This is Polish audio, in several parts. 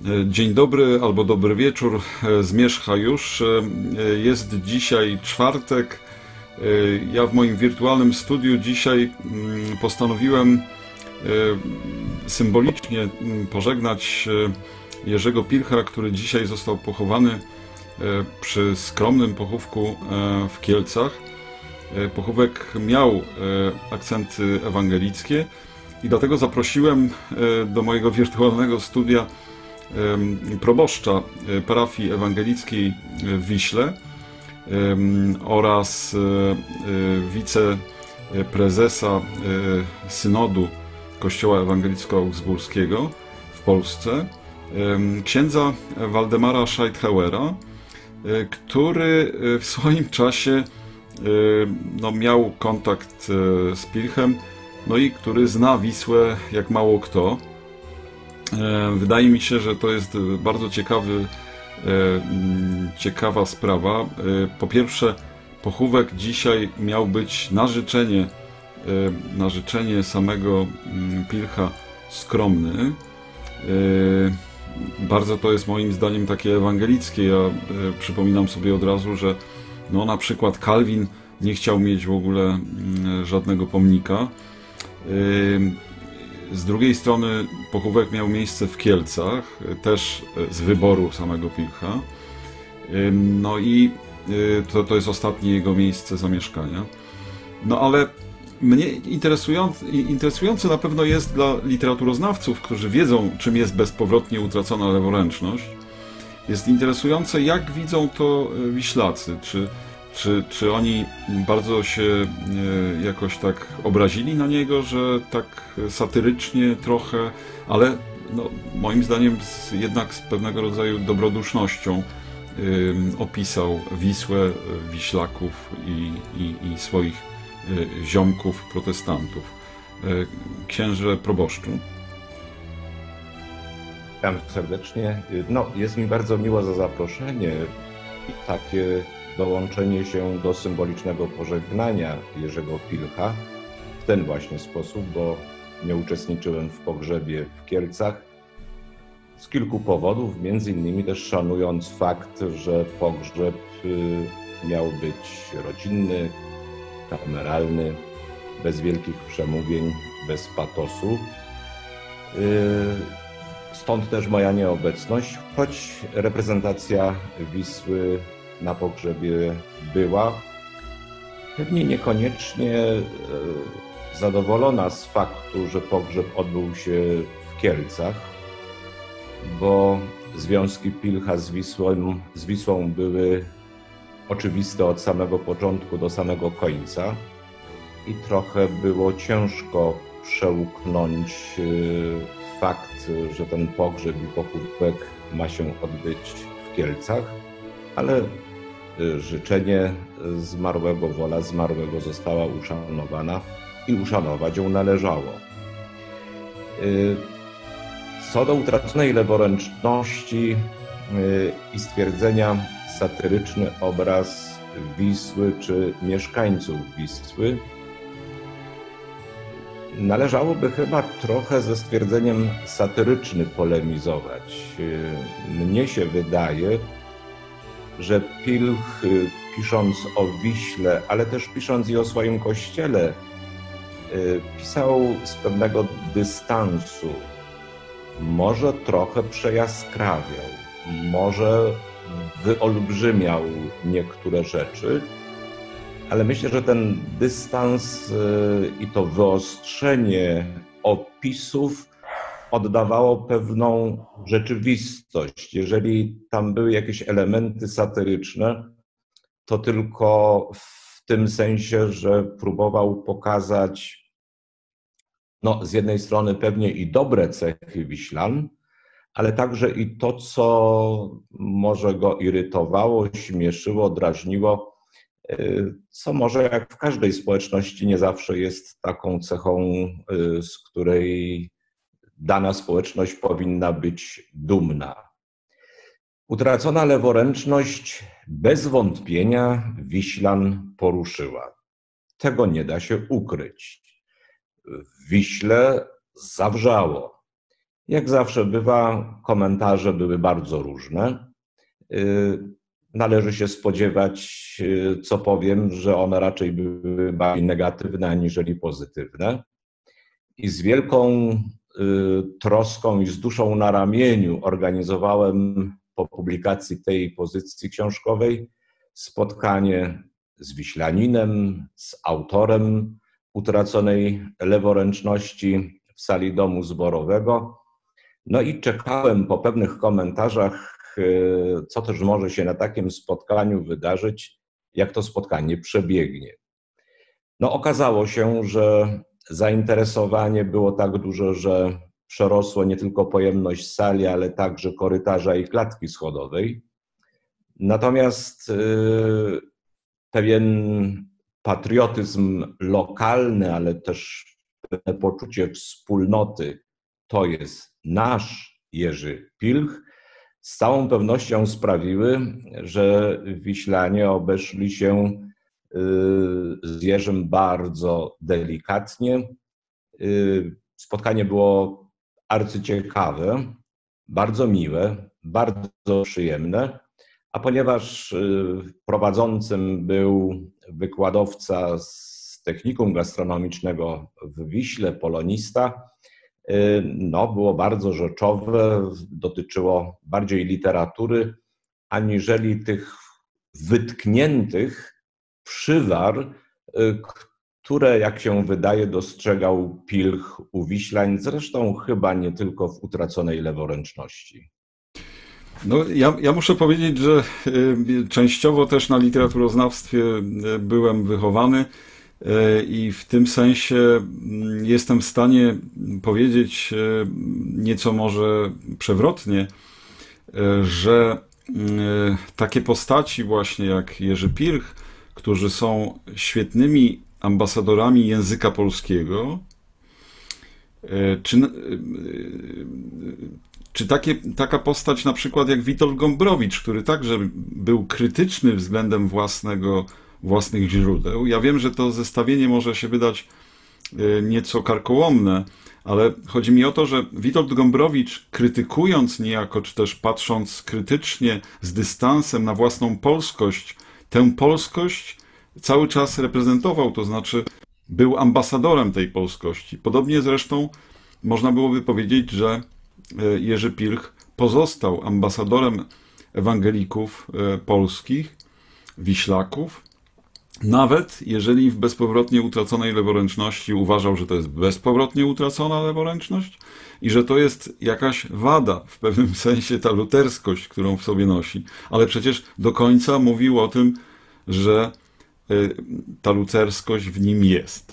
Dzień dobry albo dobry wieczór, zmierzcha już. Jest dzisiaj czwartek. Ja w moim wirtualnym studiu dzisiaj postanowiłem symbolicznie pożegnać Jerzego Pilcha, który dzisiaj został pochowany przy skromnym pochówku w Kielcach. Pochówek miał akcenty ewangelickie i dlatego zaprosiłem do mojego wirtualnego studia proboszcza parafii ewangelickiej w Wiśle oraz wiceprezesa synodu Kościoła Ewangelicko-Augsburskiego w Polsce, księdza Waldemara Scheidhauera, który w swoim czasie miał kontakt z Pilchem, i który zna Wisłę jak mało kto. Wydaje mi się, że to jest bardzo ciekawa sprawa. Po pierwsze, pochówek dzisiaj miał być na życzenie samego Pilcha skromny. Bardzo to jest moim zdaniem takie ewangelickie. Ja przypominam sobie od razu, że na przykład Kalwin nie chciał mieć w ogóle żadnego pomnika. Z drugiej strony pochówek miał miejsce w Kielcach, też z wyboru samego Pilcha. I to jest ostatnie jego miejsce zamieszkania. Ale mnie interesujące na pewno jest dla literaturoznawców, którzy wiedzą, czym jest bezpowrotnie utracona leworęczność. Jest interesujące, jak widzą to Wiślacy. Czy oni bardzo się jakoś tak obrazili na niego, że tak satyrycznie trochę, ale moim zdaniem jednak z pewnego rodzaju dobrodusznością opisał Wisłę, Wiślaków i swoich ziomków, protestantów. Księże proboszczu. Witam serdecznie. Jest mi bardzo miło za zaproszenie i takie dołączenie się do symbolicznego pożegnania Jerzego Pilcha w ten właśnie sposób, bo nie uczestniczyłem w pogrzebie w Kielcach z kilku powodów, między innymi też szanując fakt, że pogrzeb miał być rodzinny, kameralny, bez wielkich przemówień, bez patosu. Stąd też moja nieobecność, choć reprezentacja Wisły na pogrzebie była. Pewnie niekoniecznie zadowolona z faktu, że pogrzeb odbył się w Kielcach, bo związki Pilcha z Wisłą były oczywiste od samego początku do samego końca i trochę było ciężko przełknąć fakt, że ten pogrzeb i pochówek ma się odbyć w Kielcach, ale życzenie zmarłego, wola zmarłego została uszanowana i uszanować ją należało. Co do utraconej leworęczności i stwierdzenia satyryczny obraz Wisły czy mieszkańców Wisły, należałoby chyba trochę ze stwierdzeniem satyryczny polemizować. Mnie się wydaje, że Pilch, pisząc o Wiśle, ale też pisząc i o swoim kościele, pisał z pewnego dystansu. Może trochę przejaskrawiał, może wyolbrzymiał niektóre rzeczy, ale myślę, że ten dystans i to wyostrzenie opisów oddawało pewną rzeczywistość. Jeżeli tam były jakieś elementy satyryczne, to tylko w tym sensie, że próbował pokazać z jednej strony pewnie i dobre cechy Wiślan, ale także i to, co może go irytowało, śmieszyło, drażniło, co może jak w każdej społeczności nie zawsze jest taką cechą, z której dana społeczność powinna być dumna. Utracona leworęczność bez wątpienia Wiślan poruszyła. Tego nie da się ukryć. W Wiśle zawrzało. Jak zawsze bywa, komentarze były bardzo różne. Należy się spodziewać, co powiem, że one raczej były bardziej negatywne aniżeli pozytywne. I z wielką troską i z duszą na ramieniu organizowałem po publikacji tej pozycji książkowej spotkanie z Wiślaninem, z autorem utraconej leworęczności w sali domu zborowego. No i czekałem po pewnych komentarzach, co też może się na takim spotkaniu wydarzyć, jak to spotkanie przebiegnie. No okazało się, że zainteresowanie było tak duże, że przerosło nie tylko pojemność sali, ale także korytarza i klatki schodowej. Natomiast pewien patriotyzm lokalny, ale też pewne poczucie wspólnoty, to jest nasz Jerzy Pilch, z całą pewnością sprawiły, że Wiślanie obeszli się z Jerzym bardzo delikatnie. Spotkanie było arcyciekawe, bardzo miłe, bardzo przyjemne, a ponieważ prowadzącym był wykładowca z Technikum Gastronomicznego w Wiśle, polonista, no, było bardzo rzeczowe, dotyczyło bardziej literatury, aniżeli tych wytkniętych przywar, które, jak się wydaje, dostrzegał Pilch u Wiślań, zresztą chyba nie tylko w utraconej leworęczności. No, ja muszę powiedzieć, że częściowo też na literaturoznawstwie byłem wychowany i w tym sensie jestem w stanie powiedzieć nieco może przewrotnie, że takie postaci właśnie jak Jerzy Pilch, którzy są świetnymi ambasadorami języka polskiego, czy taka postać na przykład jak Witold Gombrowicz, który także był krytyczny względem własnych źródeł. Ja wiem, że to zestawienie może się wydać nieco karkołomne, ale chodzi mi o to, że Witold Gombrowicz, krytykując niejako, czy też patrząc krytycznie, z dystansem na własną polskość, tę polskość cały czas reprezentował, to znaczy był ambasadorem tej polskości. Podobnie zresztą można byłoby powiedzieć, że Jerzy Pilch pozostał ambasadorem ewangelików polskich, Wiślaków, nawet jeżeli w bezpowrotnie utraconej leworęczności uważał, że to jest bezpowrotnie utracona leworęczność i że to jest jakaś wada, w pewnym sensie ta luterskość, którą w sobie nosi. Ale przecież do końca mówił o tym, że ta luterskość w nim jest.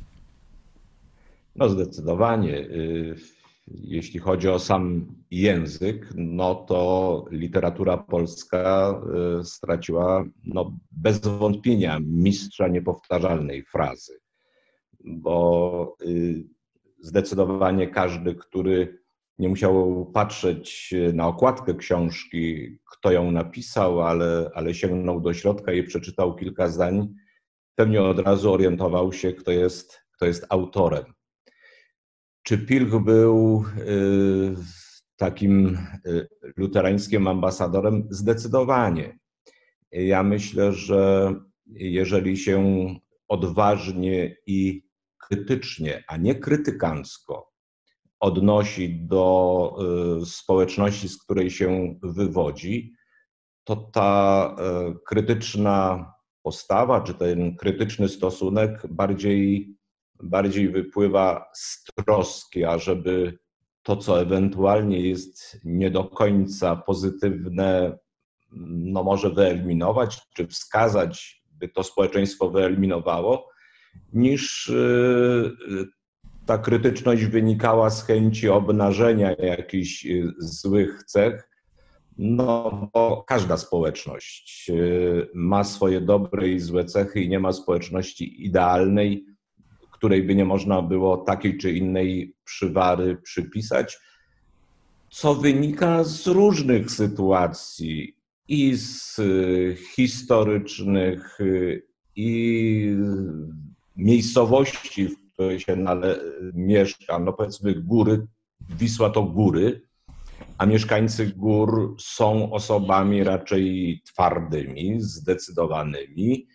No zdecydowanie. Jeśli chodzi o sam język, no to literatura polska straciła bez wątpienia mistrza niepowtarzalnej frazy, bo zdecydowanie każdy, który nie musiał patrzeć na okładkę książki, kto ją napisał, ale sięgnął do środka i przeczytał kilka zdań, pewnie od razu orientował się, kto jest autorem. Czy Pilch był takim luterańskim ambasadorem? Zdecydowanie. Ja myślę, że jeżeli się odważnie i krytycznie, a nie krytykancko odnosi do społeczności, z której się wywodzi, to ta krytyczna postawa, czy ten krytyczny stosunek bardziej wypływa z troski, ażeby to, co ewentualnie jest nie do końca pozytywne, no może wyeliminować, czy wskazać, by to społeczeństwo wyeliminowało, niż ta krytyczność wynikała z chęci obnażenia jakichś złych cech. No, bo każda społeczność ma swoje dobre i złe cechy i nie ma społeczności idealnej, której by nie można było takiej czy innej przywary przypisać, co wynika z różnych sytuacji i z historycznych, i miejscowości, w której się mieszka, no powiedzmy góry, Wisła to góry, a mieszkańcy gór są osobami raczej twardymi, zdecydowanymi,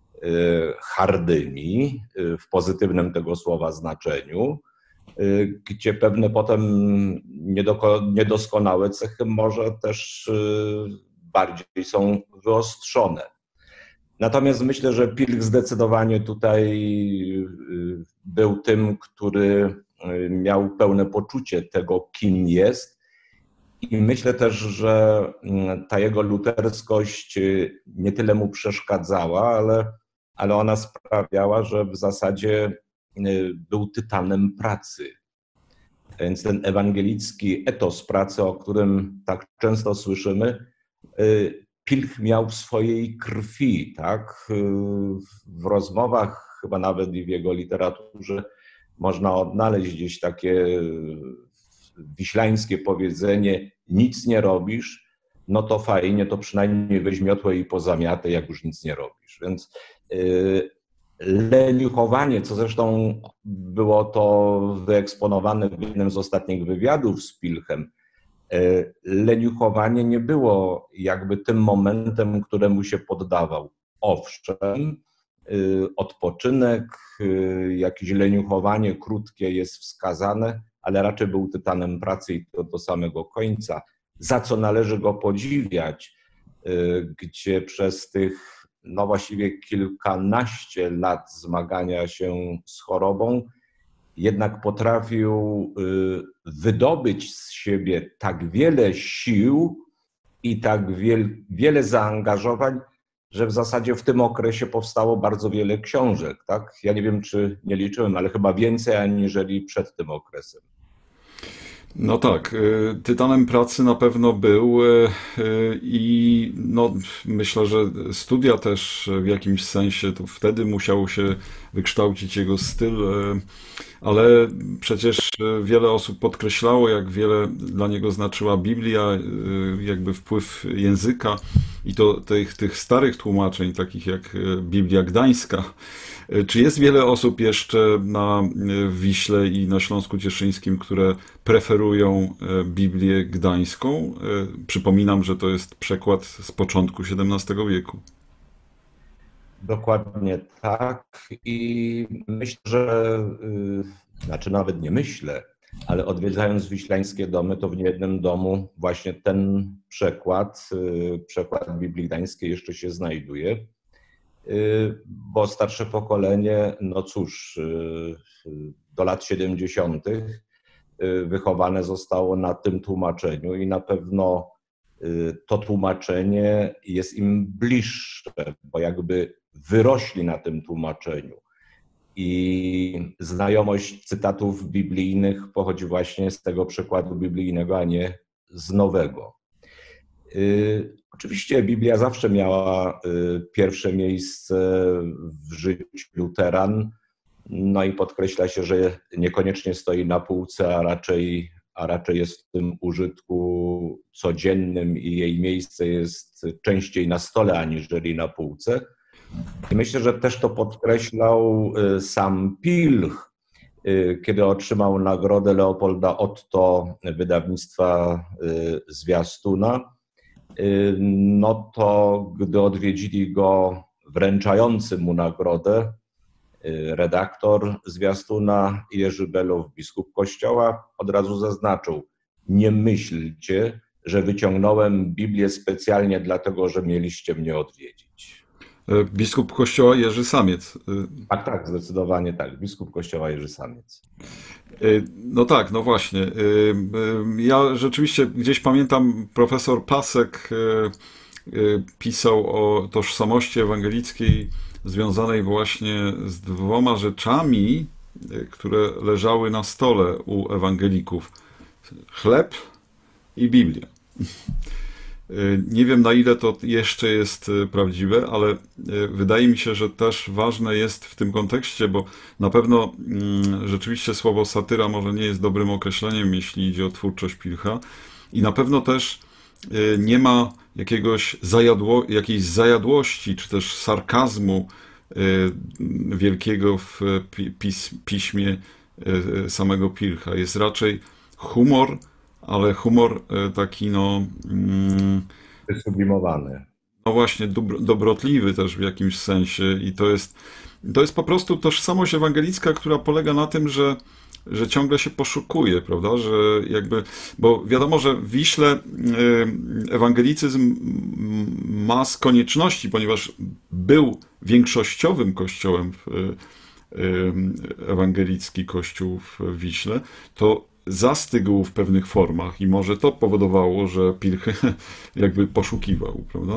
hardymi w pozytywnym tego słowa znaczeniu, gdzie pewne potem niedoskonałe cechy może też bardziej są wyostrzone. Natomiast myślę, że Pilch zdecydowanie tutaj był tym, który miał pełne poczucie tego, kim jest. I myślę też, że ta jego luterskość nie tyle mu przeszkadzała, ale ona sprawiała, że w zasadzie był tytanem pracy. Więc ten ewangelicki etos pracy, o którym tak często słyszymy, Pilch miał w swojej krwi, tak? W rozmowach, chyba nawet i w jego literaturze, można odnaleźć gdzieś takie wiślańskie powiedzenie: nic nie robisz, no to fajnie, to przynajmniej weź miotłę i pozamiataj, jak już nic nie robisz. Więc leniuchowanie, co zresztą było to wyeksponowane w jednym z ostatnich wywiadów z Pilchem, leniuchowanie nie było jakby tym momentem, któremu się poddawał. Owszem, odpoczynek, jakieś leniuchowanie krótkie jest wskazane, ale raczej był tytanem pracy i to do samego końca, za co należy go podziwiać, gdzie przez tych no właściwie kilkanaście lat zmagania się z chorobą jednak potrafił wydobyć z siebie tak wiele sił i tak wiele zaangażowań, że w zasadzie w tym okresie powstało bardzo wiele książek. Tak? Ja nie wiem, czy nie liczyłem, ale chyba więcej aniżeli przed tym okresem. No tak, tytanem pracy na pewno był i no, myślę, że studia też w jakimś sensie, to wtedy musiało się wykształcić jego styl, ale przecież wiele osób podkreślało, jak wiele dla niego znaczyła Biblia, jakby wpływ języka i to tych starych tłumaczeń, takich jak Biblia Gdańska. Czy jest wiele osób jeszcze na Wiśle i na Śląsku Cieszyńskim, które preferują Biblię Gdańską? Przypominam, że to jest przekład z początku XVII wieku. Dokładnie tak i myślę, że, znaczy nawet nie myślę, ale odwiedzając wiślańskie domy, to w niejednym domu właśnie ten przekład Biblii Gdańskiej jeszcze się znajduje, bo starsze pokolenie, no cóż, do lat 70. wychowane zostało na tym tłumaczeniu i na pewno to tłumaczenie jest im bliższe, bo jakby wyrośli na tym tłumaczeniu. I znajomość cytatów biblijnych pochodzi właśnie z tego przekładu biblijnego, a nie z nowego. Oczywiście Biblia zawsze miała pierwsze miejsce w życiu luteran, no i podkreśla się, że niekoniecznie stoi na półce, a raczej jest w tym użytku codziennym i jej miejsce jest częściej na stole aniżeli na półce. I myślę, że też to podkreślał sam Pilch, kiedy otrzymał nagrodę Leopolda Otto wydawnictwa Zwiastuna. No to gdy odwiedzili go wręczający mu nagrodę redaktor Zwiastuna Jerzy Below, biskup Kościoła, od razu zaznaczył: nie myślcie, że wyciągnąłem Biblię specjalnie dlatego, że mieliście mnie odwiedzić. Biskup Kościoła Jerzy Samiec. Tak, zdecydowanie tak. Biskup Kościoła Jerzy Samiec. No tak, no właśnie. Ja rzeczywiście gdzieś pamiętam, profesor Pasek pisał o tożsamości ewangelickiej związanej właśnie z dwoma rzeczami, które leżały na stole u ewangelików. Chleb i Biblia. Nie wiem, na ile to jeszcze jest prawdziwe, ale wydaje mi się, że też ważne jest w tym kontekście, bo na pewno rzeczywiście słowo satyra może nie jest dobrym określeniem, jeśli idzie o twórczość Pilcha, i na pewno też nie ma jakiejś zajadłości, czy też sarkazmu wielkiego w piśmie samego Pilcha. Jest raczej humor, ale humor taki no, Wysublimowany. no właśnie dobrotliwy też w jakimś sensie i to jest po prostu tożsamość ewangelicka, która polega na tym, że ciągle się poszukuje, prawda, że jakby, bo wiadomo, że w Wiśle ewangelicyzm ma z konieczności, ponieważ był większościowym kościołem ewangelicki kościół w Wiśle, to zastygł w pewnych formach i może to powodowało, że Pilch jakby poszukiwał, prawda?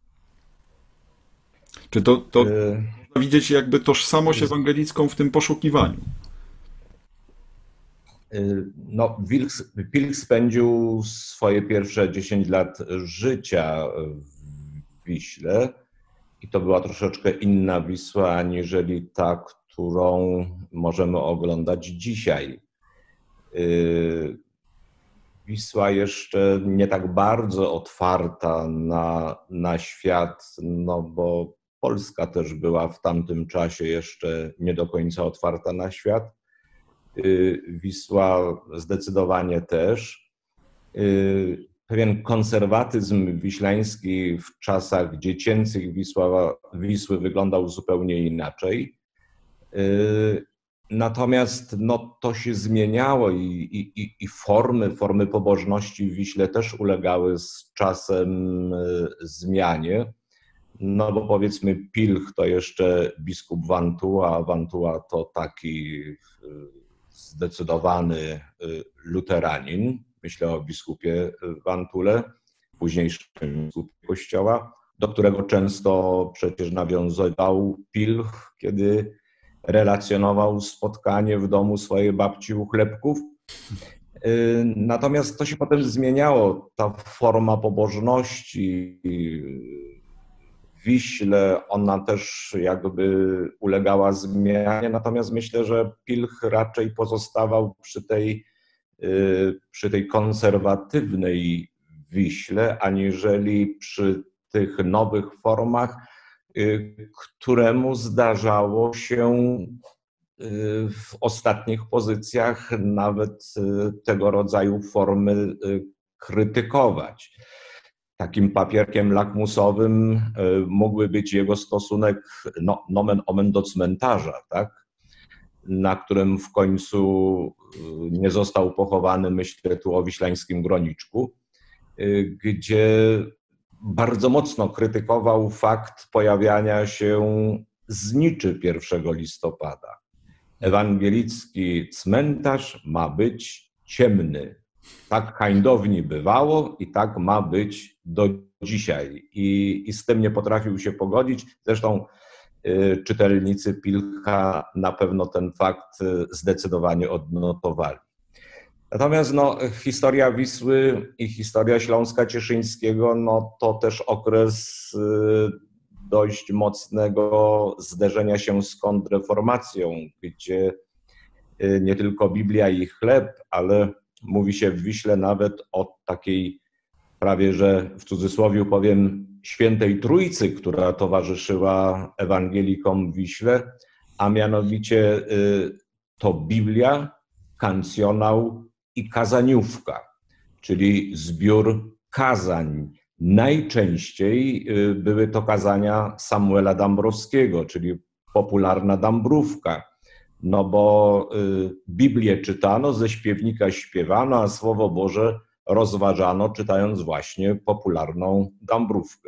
Czy to można widzieć jakby tożsamość ewangelicką w tym poszukiwaniu? No, Pilch spędził swoje pierwsze 10 lat życia w Wiśle i to była troszeczkę inna Wisła, aniżeli ta, którą możemy oglądać dzisiaj. Wisła jeszcze nie tak bardzo otwarta na świat, no bo Polska też była w tamtym czasie jeszcze nie do końca otwarta na świat. Wisła zdecydowanie też. Pewien konserwatyzm wiślański w czasach dziecięcych Wisły wyglądał zupełnie inaczej. Natomiast no, to się zmieniało i formy pobożności w Wiśle też ulegały z czasem zmianie. No bo powiedzmy Pilch to jeszcze biskup Wantua, a Wantua to taki zdecydowany luteranin. Myślę o biskupie Wantule, późniejszym biskupie kościoła, do którego często przecież nawiązywał Pilch, kiedy relacjonował spotkanie w domu swojej babci u chlebków. Natomiast to się potem zmieniało. Ta forma pobożności w Wiśle, ona też jakby ulegała zmianie. Natomiast myślę, że Pilch raczej pozostawał przy tej konserwatywnej Wiśle, aniżeli przy tych nowych formach, któremu zdarzało się w ostatnich pozycjach nawet tego rodzaju formy krytykować. Takim papierkiem lakmusowym mógłby być jego stosunek nomen omen do cmentarza, tak? Na którym w końcu nie został pochowany, myślę tu o wiślańskim Groniczku, gdzie bardzo mocno krytykował fakt pojawiania się zniczy 1 listopada. Ewangelicki cmentarz ma być ciemny. Tak hańdowni bywało i tak ma być do dzisiaj. I z tym nie potrafił się pogodzić. Zresztą czytelnicy Pilcha na pewno ten fakt zdecydowanie odnotowali. Natomiast no, historia Wisły i historia Śląska Cieszyńskiego no, to też okres dość mocnego zderzenia się z kontrreformacją, gdzie nie tylko Biblia i chleb, ale mówi się w Wiśle nawet o takiej prawie, że w cudzysłowie powiem, świętej trójcy, która towarzyszyła ewangelikom w Wiśle, a mianowicie to Biblia, kancjonał i kazaniówka, czyli zbiór kazań. Najczęściej były to kazania Samuela Dąbrowskiego, czyli popularna Dąbrówka, no bo Biblię czytano, ze śpiewnika śpiewano, a Słowo Boże rozważano, czytając właśnie popularną Dąbrówkę.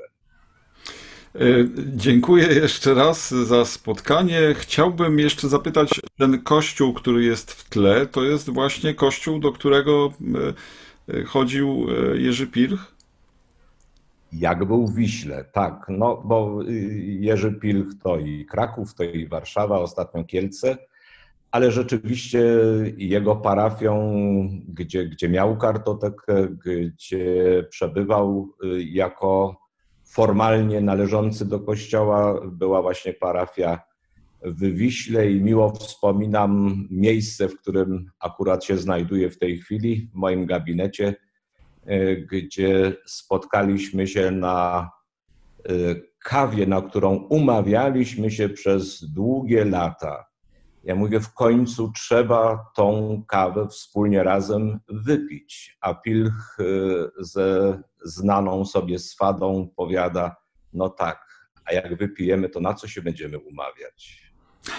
Dziękuję jeszcze raz za spotkanie. Chciałbym jeszcze zapytać, ten kościół, który jest w tle, to jest właśnie kościół, do którego chodził Jerzy Pilch? Jak był w Wiśle, tak. No bo Jerzy Pilch to i Kraków, to i Warszawa, ostatnio Kielce, ale rzeczywiście jego parafią, gdzie miał kartotekę, gdzie przebywał jako formalnie należący do kościoła, była właśnie parafia w Wiśle i miło wspominam miejsce, w którym akurat się znajduję w tej chwili, w moim gabinecie, gdzie spotkaliśmy się na kawie, na którą umawialiśmy się przez długie lata Ja mówię, w końcu trzeba tą kawę wspólnie razem wypić. A Pilch ze znaną sobie swadą powiada, no tak, a jak wypijemy, to na co się będziemy umawiać?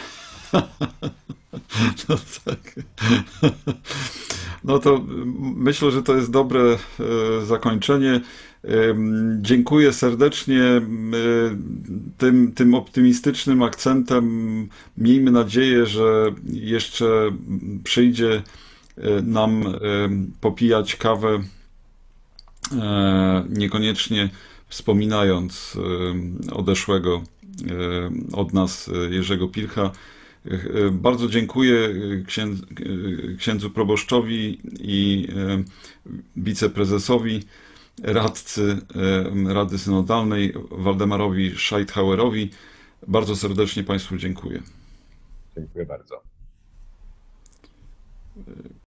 No tak. No to myślę, że to jest dobre zakończenie. Dziękuję serdecznie. Tym optymistycznym akcentem miejmy nadzieję, że jeszcze przyjdzie nam popijać kawę, niekoniecznie wspominając odeszłego od nas Jerzego Pilcha. Bardzo dziękuję księdzu proboszczowi i wiceprezesowi, radcy Rady Synodalnej Waldemarowi Scheithauerowi. Bardzo serdecznie Państwu dziękuję. Dziękuję bardzo.